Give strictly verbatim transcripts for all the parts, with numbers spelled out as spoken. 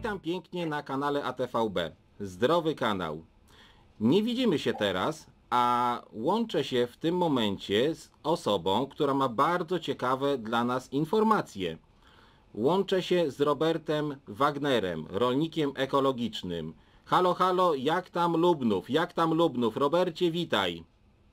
Witam pięknie na kanale A T V B. Zdrowy kanał. Nie widzimy się teraz, a łączę się w tym momencie z osobą, która ma bardzo ciekawe dla nas informacje. Łączę się z Robertem Wagnerem, rolnikiem ekologicznym. Halo, halo, jak tam Lubnów? Jak tam Lubnów? Robercie, witaj.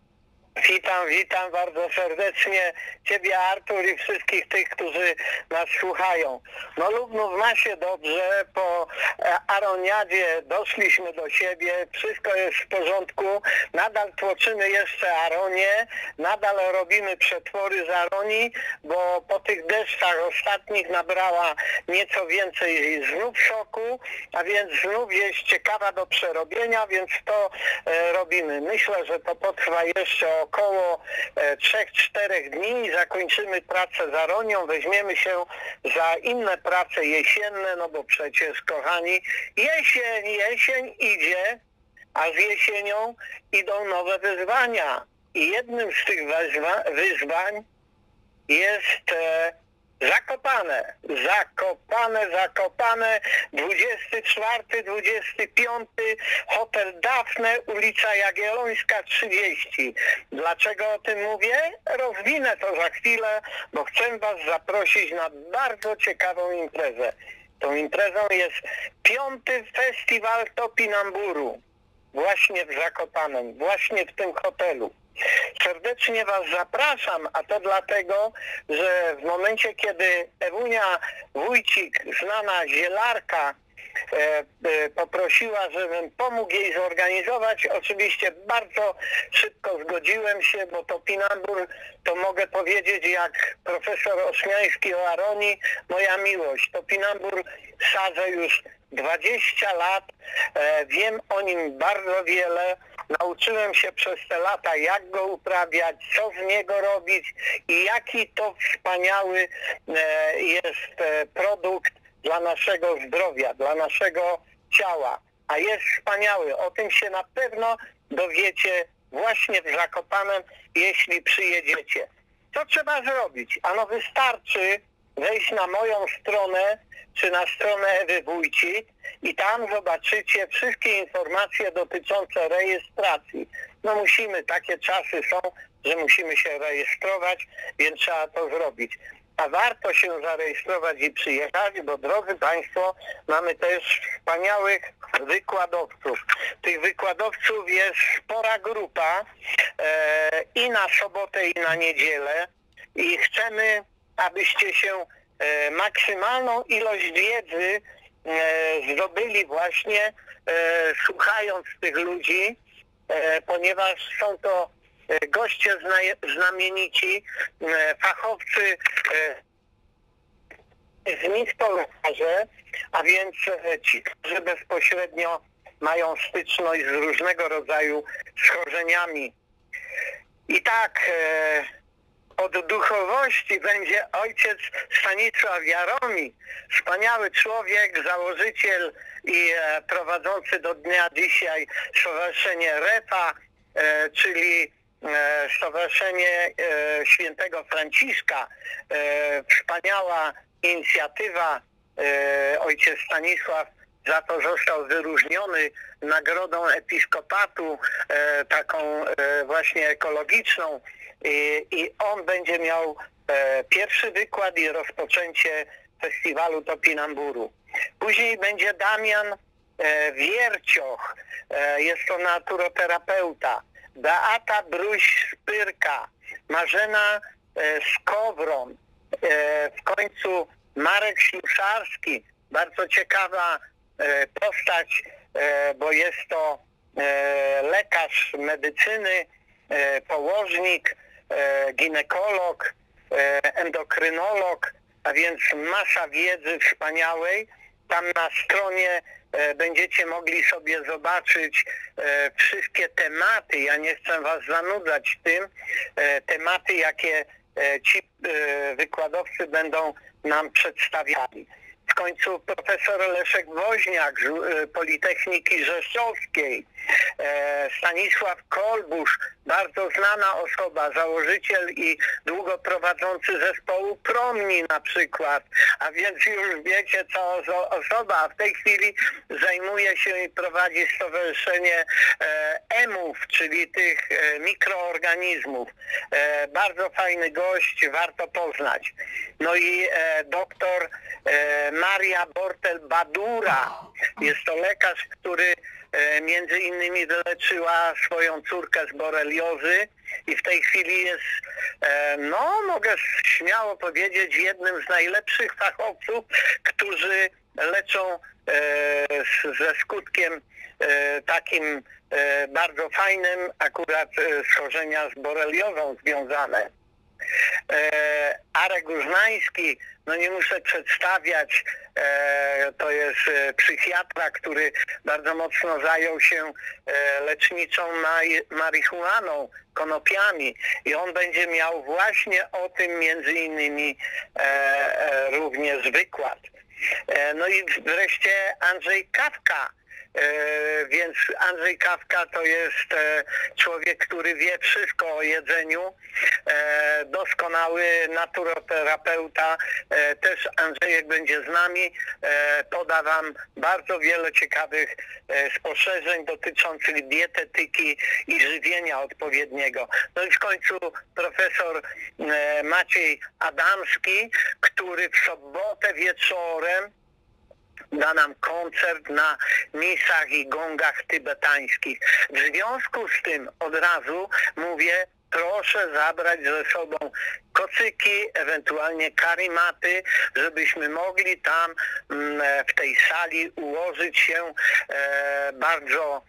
Witam, witam bardzo serdecznie Ciebie, Artur, i wszystkich tych, którzy nas słuchają. No Lubnów ma się dobrze, po aroniadzie doszliśmy do siebie, wszystko jest w porządku, nadal tłoczymy jeszcze aronię, nadal robimy przetwory z aronii, bo po tych deszczach ostatnich nabrała nieco więcej znów soku, a więc znów jest ciekawa do przerobienia, więc to e, robimy. Myślę, że to potrwa jeszcze około trzech czterech dni i zakończymy pracę z aronią, weźmiemy się za inne prace jesienne, no bo przecież, kochani, jesień, jesień idzie, a z jesienią idą nowe wyzwania. I jednym z tych wyzwa wyzwań jest e, Zakopane, Zakopane, Zakopane, dwudziesty czwarty, dwudziesty piąty, hotel Dafne, ulica Jagiellońska trzydzieści. Dlaczego o tym mówię? Rozwinę to za chwilę, bo chcę Was zaprosić na bardzo ciekawą imprezę. Tą imprezą jest piąty festiwal Topinamburu, właśnie w Zakopanem, właśnie w tym hotelu. Serdecznie Was zapraszam, a to dlatego, że w momencie, kiedy Ewunia Wójcik, znana zielarka, e, e, poprosiła, żebym pomógł jej zorganizować, oczywiście bardzo szybko zgodziłem się, bo Topinambur to mogę powiedzieć jak profesor Ośmiański o aronii, moja miłość. Topinambur sadzę już dwadzieścia lat, e, wiem o nim bardzo wiele. Nauczyłem się przez te lata, jak go uprawiać, co z niego robić i jaki to wspaniały e, jest e, produkt dla naszego zdrowia, dla naszego ciała. A jest wspaniały. O tym się na pewno dowiecie właśnie w Zakopanem, jeśli przyjedziecie. Co trzeba zrobić? Ano wystarczy wejść na moją stronę, czy na stronę Ewy Wójcik i tam zobaczycie wszystkie informacje dotyczące rejestracji. No musimy, takie czasy są, że musimy się rejestrować, więc trzeba to zrobić. A warto się zarejestrować i przyjechać, bo drodzy Państwo, mamy też wspaniałych wykładowców. Tych wykładowców jest spora grupa e, i na sobotę, i na niedzielę i chcemy, abyście się e, maksymalną ilość wiedzy e, zdobyli właśnie e, słuchając tych ludzi, e, ponieważ są to e, goście zna, znamienici, e, fachowcy, e, z nich to lekarze, a więc e, ci, którzy bezpośrednio mają styczność z różnego rodzaju schorzeniami. I tak e, od duchowości będzie ojciec Stanisław Jaromir, wspaniały człowiek, założyciel i e, prowadzący do dnia dzisiaj Stowarzyszenie REFA, e, czyli e, Stowarzyszenie e, Świętego Franciszka. E, wspaniała inicjatywa. E, ojciec Stanisław za to został wyróżniony nagrodą episkopatu, e, taką e, właśnie ekologiczną. I, i on będzie miał e, pierwszy wykład i rozpoczęcie festiwalu Topinamburu. Później będzie Damian e, Wiercioch, e, jest to naturoterapeuta, Beata Bruś-Spyrka, Marzena e, Skowron, e, w końcu Marek Ślusarski, bardzo ciekawa e, postać, e, bo jest to e, lekarz medycyny, e, położnik, e, ginekolog, e, endokrynolog, a więc masa wiedzy wspaniałej. Tam na stronie e, będziecie mogli sobie zobaczyć e, wszystkie tematy, ja nie chcę Was zanudzać tym, e, tematy jakie e, ci e, wykładowcy będą nam przedstawiali. W końcu profesor Leszek Woźniak z Politechniki Rzeszowskiej, Stanisław Kolbusz, bardzo znana osoba, założyciel i długo prowadzący zespołu Promni na przykład, a więc już wiecie co za osoba, a w tej chwili zajmuje się i prowadzi stowarzyszenie emów, czyli tych mikroorganizmów. Bardzo fajny gość, warto poznać. No i doktor Maria Bortel-Badura, jest to lekarz, który między innymi wyleczyła swoją córkę z boreliozy i w tej chwili jest, no mogę śmiało powiedzieć, jednym z najlepszych fachowców, którzy leczą ze skutkiem takim bardzo fajnym akurat schorzenia z boreliozą związane. E, Arek Różnański, no nie muszę przedstawiać, e, to jest e, psychiatra, który bardzo mocno zajął się e, leczniczą maj, marihuaną, konopiami i on będzie miał właśnie o tym między innymi e, e, również wykład. E, no i wreszcie Andrzej Kawka. E, więc Andrzej Kawka to jest e, człowiek, który wie wszystko o jedzeniu, e, doskonały naturoterapeuta, e, też Andrzejek będzie z nami, e, poda wam bardzo wiele ciekawych e, spostrzeżeń dotyczących dietetyki i żywienia odpowiedniego. No i w końcu profesor e, Maciej Adamski, który w sobotę wieczorem da nam koncert na misach i gongach tybetańskich. W związku z tym od razu mówię, proszę zabrać ze sobą kocyki, ewentualnie karimaty, żebyśmy mogli tam w tej sali ułożyć się bardzo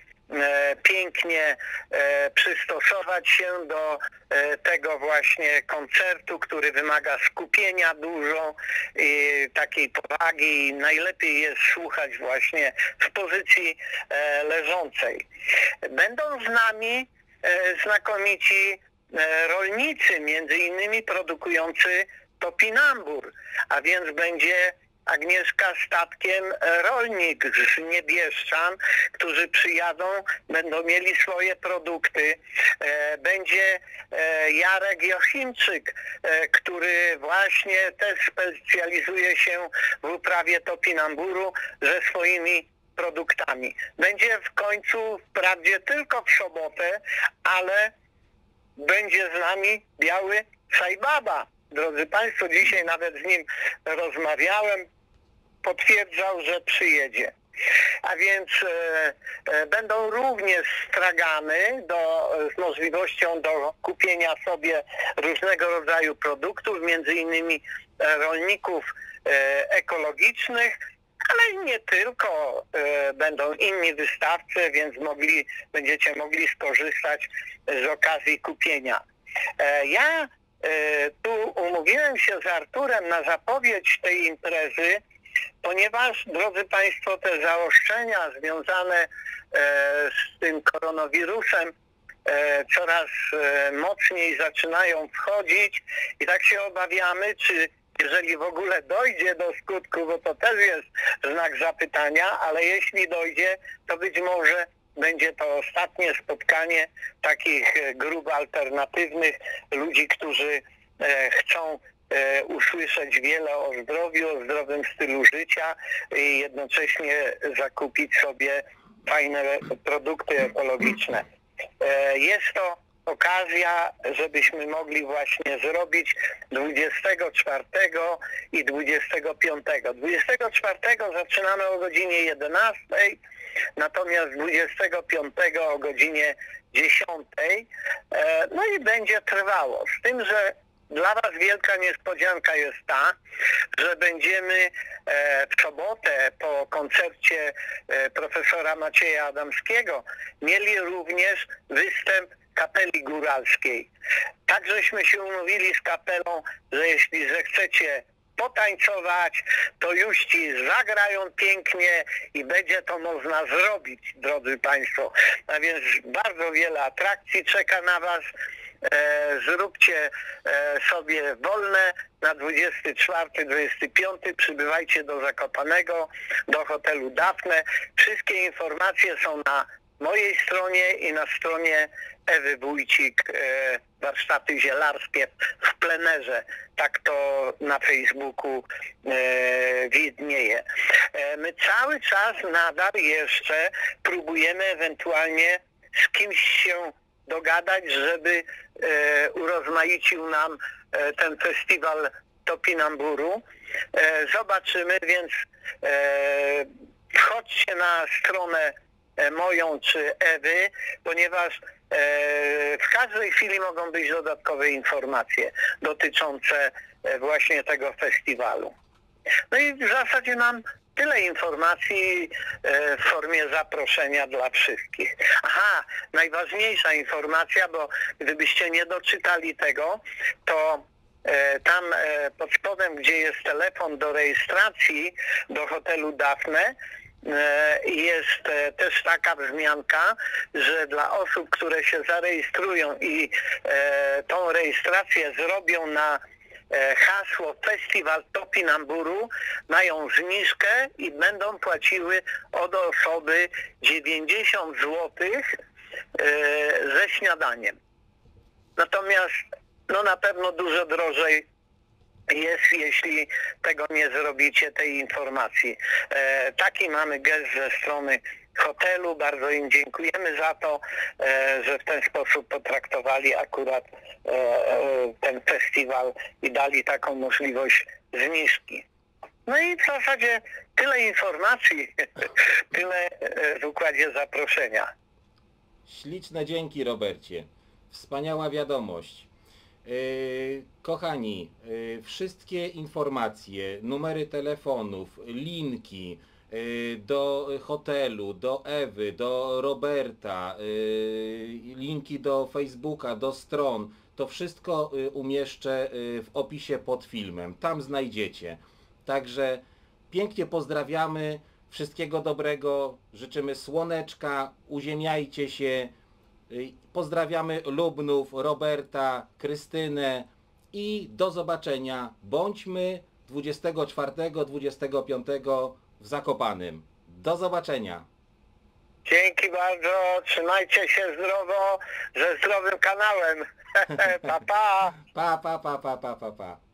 pięknie przystosować się do tego właśnie koncertu, który wymaga skupienia dużo i takiej powagi. Najlepiej jest słuchać właśnie w pozycji leżącej. Będą z nami znakomici rolnicy, między innymi produkujący topinambur, a więc będzie Agnieszka Statkiem, rolnik z Niebieszczan, którzy przyjadą, będą mieli swoje produkty. Będzie Jarek Jochimczyk, który właśnie też specjalizuje się w uprawie topinamburu ze swoimi produktami. Będzie w końcu, wprawdzie tylko w sobotę, ale będzie z nami Biały Sajbaba. Drodzy Państwo, dzisiaj nawet z nim rozmawiałem, potwierdzał, że przyjedzie. A więc e, e, będą również stragany do, z możliwością do kupienia sobie różnego rodzaju produktów, między innymi rolników e, ekologicznych, ale nie tylko, e, będą inni wystawcy, więc mogli, będziecie mogli skorzystać z okazji kupienia. E, ja e, tu umówiłem się z Arturem na zapowiedź tej imprezy, ponieważ, drodzy Państwo, te zaostrzenia związane e, z tym koronawirusem e, coraz e, mocniej zaczynają wchodzić i tak się obawiamy, czy jeżeli w ogóle dojdzie do skutku, bo to też jest znak zapytania, ale jeśli dojdzie, to być może będzie to ostatnie spotkanie takich grup alternatywnych, ludzi, którzy e, chcą E, usłyszeć wiele o zdrowiu, o zdrowym stylu życia i jednocześnie zakupić sobie fajne produkty ekologiczne. E, jest to okazja, żebyśmy mogli właśnie zrobić dwudziestego czwartego i dwudziestego piątego. dwudziestego czwartego zaczynamy o godzinie jedenastej, natomiast dwudziestego piątego o godzinie dziesiątej. E, no i będzie trwało. Z tym, że dla Was wielka niespodzianka jest ta, że będziemy w sobotę po koncercie profesora Macieja Adamskiego mieli również występ kapeli góralskiej. Tak żeśmy się umówili z kapelą, że jeśli zechcecie potańcować, to już ci zagrają pięknie i będzie to można zrobić, drodzy Państwo. A więc bardzo wiele atrakcji czeka na Was. e, zróbcie e, sobie wolne na dwudziesty czwarty, dwudziesty piąty, przybywajcie do Zakopanego, do hotelu Dafne. Wszystkie informacje są na mojej stronie i na stronie Ewy Wójcik, e, warsztaty zielarskie w plenerze. Tak to na Facebooku e, widnieje. E, my cały czas nadal jeszcze próbujemy ewentualnie z kimś się dogadać, żeby e, urozmaicił nam e, ten festiwal Topinamburu. E, zobaczymy, więc e, wchodźcie na stronę moją czy Ewy, ponieważ e, w każdej chwili mogą być dodatkowe informacje dotyczące e, właśnie tego festiwalu. No i w zasadzie mam tyle informacji e, w formie zaproszenia dla wszystkich. Aha, najważniejsza informacja, bo gdybyście nie doczytali tego, to e, tam e, pod spodem, gdzie jest telefon do rejestracji do hotelu Dafne, jest też taka wzmianka, że dla osób, które się zarejestrują i e, tą rejestrację zrobią na e, hasło Festiwal Topinamburu, mają zniżkę i będą płaciły od osoby dziewięćdziesiąt złotych e, ze śniadaniem. Natomiast no na pewno dużo drożej jest, jeśli tego nie zrobicie, tej informacji. E, taki mamy gest ze strony hotelu. Bardzo im dziękujemy za to, e, że w ten sposób potraktowali akurat e, e, ten festiwal i dali taką możliwość zniżki. No i w zasadzie tyle informacji, tyle w układzie zaproszenia. Śliczne dzięki, Robercie. Wspaniała wiadomość. Yy, kochani, yy, wszystkie informacje, numery telefonów, linki yy, do hotelu, do Ewy, do Roberta, yy, linki do Facebooka, do stron, to wszystko yy, umieszczę yy, w opisie pod filmem. Tam znajdziecie. Także pięknie pozdrawiamy, wszystkiego dobrego, życzymy słoneczka, uziemiajcie się. Pozdrawiamy Lubnów, Roberta, Krystynę i do zobaczenia. Bądźmy dwudziestego czwartego, dwudziestego piątego w Zakopanem. Do zobaczenia. Dzięki bardzo, trzymajcie się zdrowo, ze zdrowym kanałem. Pa, pa. Pa, pa, pa, pa, pa, pa, pa.